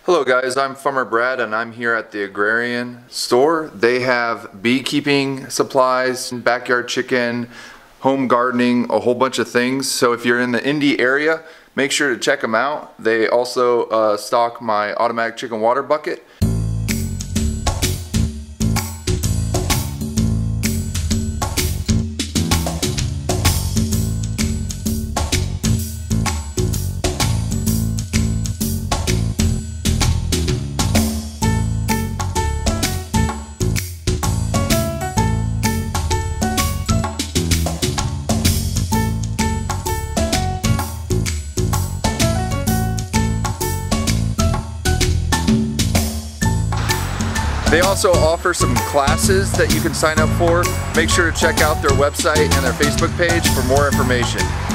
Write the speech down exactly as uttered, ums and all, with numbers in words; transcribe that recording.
Hello guys, I'm Farmer Brad and I'm here at the Agrarian store. They have beekeeping supplies, backyard chicken, home gardening, a whole bunch of things. So if you're in the Indy area, make sure to check them out. They also uh, stock my automatic chicken water bucket. They also offer some classes that you can sign up for. Make sure to check out their website and their Facebook page for more information.